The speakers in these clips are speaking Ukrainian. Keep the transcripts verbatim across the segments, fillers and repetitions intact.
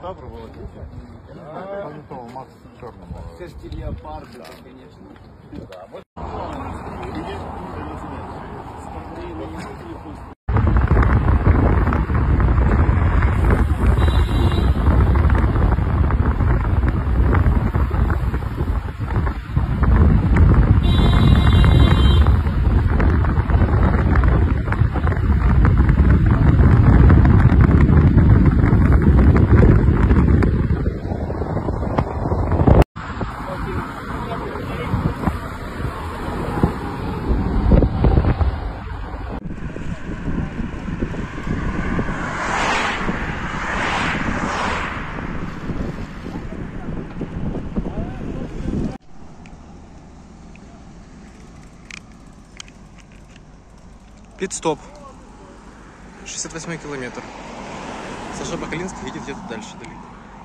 сюда проводить. А Макс черному. Це ж ті леопарди, так, звісно. Да, вот. Пит-стоп. шестьдесят восьмой километр. Саша Бакалинский едет где-то дальше далеко.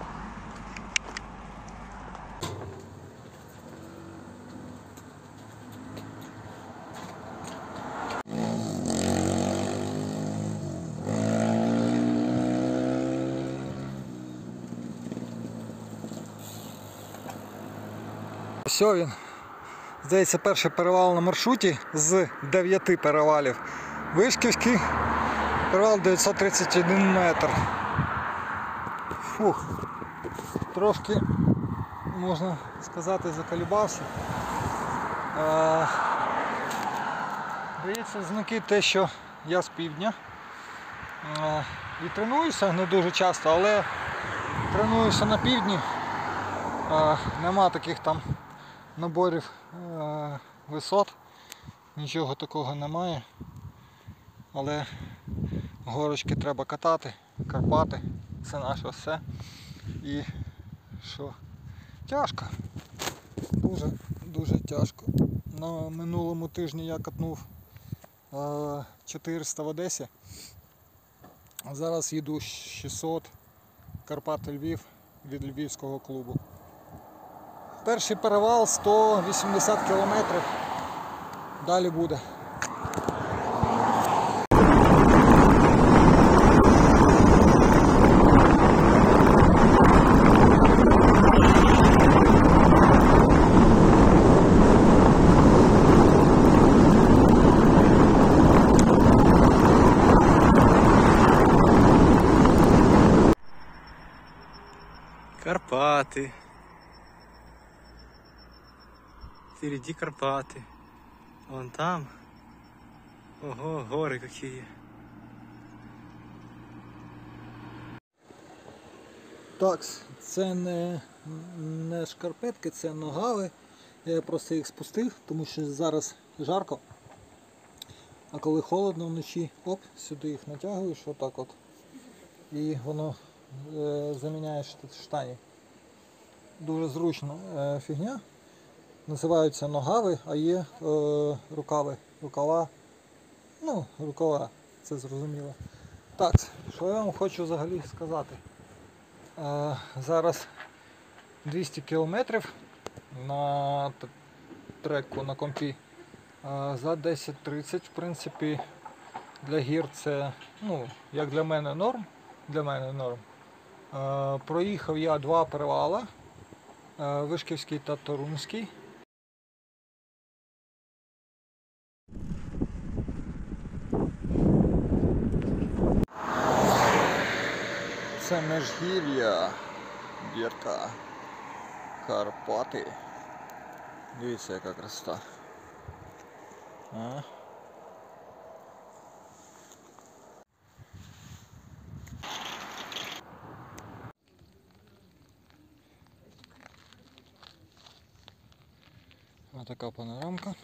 Все він. Здається, перший перевал на маршруті з дев'яти перевалів. Вишківський перевал дев'ятсот тридцять один метр. Фух, трошки, можна сказати, заколібався. Е, Дається знаки те, що я з півдня. Е, і тренуюся не дуже часто, але тренуюся на півдні. Е, нема таких там наборів е, висот, нічого такого немає, але горочки треба катати, Карпати, це наше все. І що, тяжко, дуже дуже тяжко. На минулому тижні я катнув е, чотириста в Одесі, а зараз їду шістсот Карпати Львів від львівського клубу. Перший перевал сто вісімдесят кілометрів, далі буде. Карпаты. Впереди Карпаты. Вон там. Ого, горы какие. Так, це не, не шкарпетки, це ногави. Я просто їх спустив, тому що зараз жарко. А коли холодно вночі, оп, сюди їх натягуєш, отак от. І воно е, заміняє штані. Дуже зручна е, фігня. Називаються ногави, а є е, рукави. Рукава. Ну, рукава, це зрозуміло. Так, що я вам хочу взагалі сказати. Е, зараз двісті кілометрів на треку на компі. Е, за десять тридцять, в принципі, для гір це, ну, як для мене норм. Для мене норм. Е, проїхав я два перевала. Е, Вишківський та Торунський. Це Межгір'я, Бірка, Карпати. Дивіться, яка красота. А? Ось така панорамка.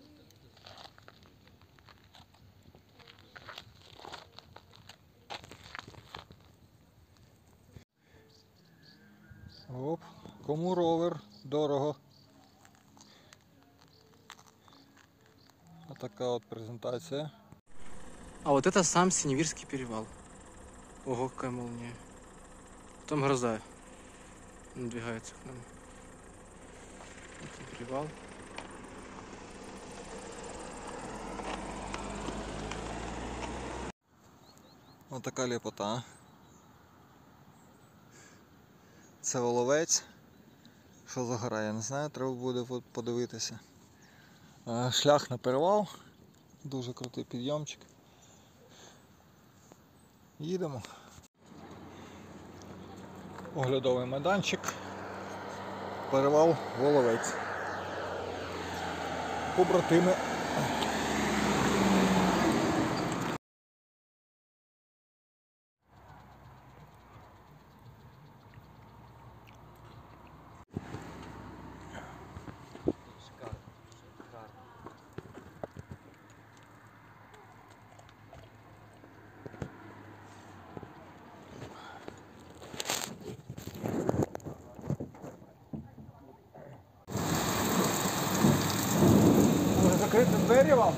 Оп, кому ровер, дорого. Вот такая вот презентация. А вот это сам Синевирский перевал. Ого, какая молния. Там гроза надвигается к нам. Это перевал. Вот такая лепота. Це Воловець. Що за гора, я не знаю, треба буде подивитися. Шлях на перевал. Дуже крутий підйомчик. Їдемо. Оглядовий майданчик. Перевал Воловець. Побратими. Закрити двері вам?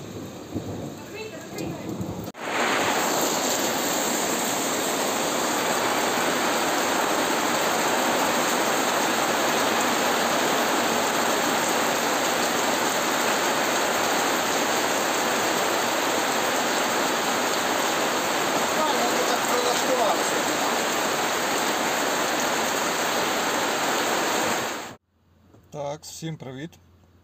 Так, всім привіт.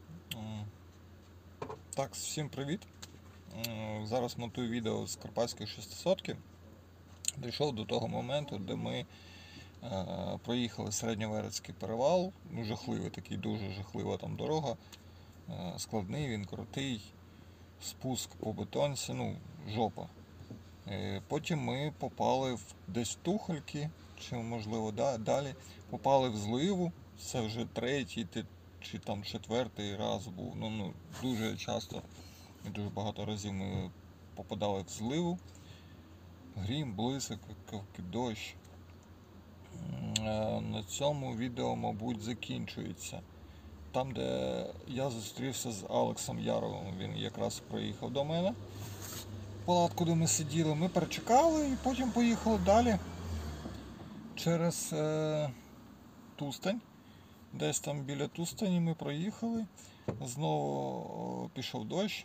Так, всім привіт. Зараз монтую відео з Карпатської шестисотки. Дійшов до того моменту, де ми е, проїхали Середньоверецький перевал. Ну, жахливий такий, дуже жахлива там дорога. Е, складний, він крутий. Спуск по бетонці, ну, жопа. Е, потім ми попали в десь в Тухольки, чи можливо да, далі. Попали в зливу. Це вже третій чи там четвертий раз був. Ну, ну, дуже часто, дуже багато разів ми попадали в зливу. Грім, блискавки, дощ. На цьому відео, мабуть, закінчується. Там, де я зустрівся з Алексом Яровим, він якраз приїхав до мене. В палатку, де ми сиділи, ми перечекали і потім поїхали далі через е, Тустань. Десь там біля Тустані ми проїхали, знову пішов дощ,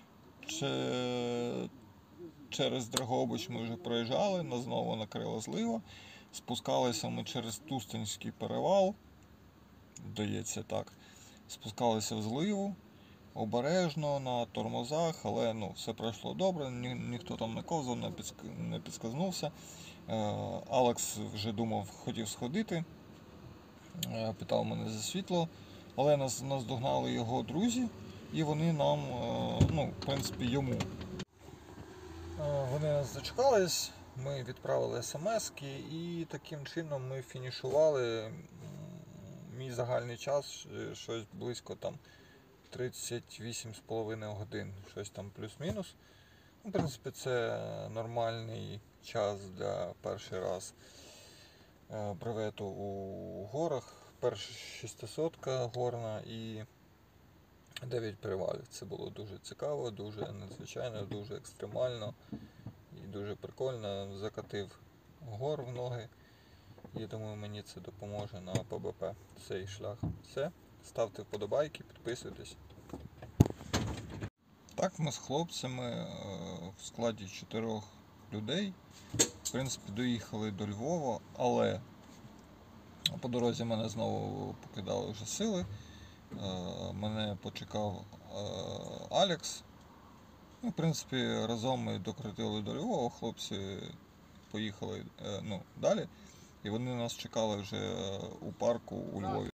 через Драгобич ми вже проїжджали, нас знову накрила злива, спускалися ми через Тустанський перевал, здається так, спускалися в зливу, обережно, на тормозах, але ну, все пройшло добре, ні, ніхто там не ковзав, не, підск... не підсказнувся. Алекс вже думав, хотів сходити. Питав мене за світло, але нас наздогнали його друзі, і вони нам, ну, в принципі, йому. Вони нас зачекались, ми відправили смски і таким чином ми фінішували. Мій загальний час щось близько там тридцять вісім з половиною годин, щось там плюс-мінус. Ну, в принципі, це нормальний час для перший раз бревету у горах. Перша шестисотка горна і дев'ять перевалів. Це було дуже цікаво, дуже надзвичайно, дуже екстремально і дуже прикольно. Закатив гор в ноги. І думаю, мені це допоможе на ПБП цей шлях. Все. Ставте вподобайки, підписуйтесь. Так, ми з хлопцями в складі чотирьох людей, в принципі, доїхали до Львова, але по дорозі мене знову покидали вже сили. Мене почекав Алекс. Ну, в принципі, разом ми докрутили до Львова, хлопці поїхали, ну, далі. І вони нас чекали вже у парку у Львові.